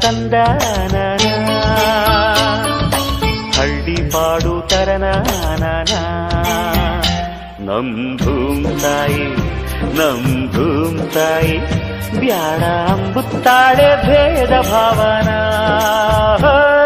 ತಂದಾನ ಹಳ್ಳಿ ಪಾಡು ತರನಾನ ನಮ್ ಧೂಮ್ ತಾಯಿ ಬ್ಯಾಡ ಅಂಬುತ್ತಾಳೆ ಭೇದ ಭಾವನಾ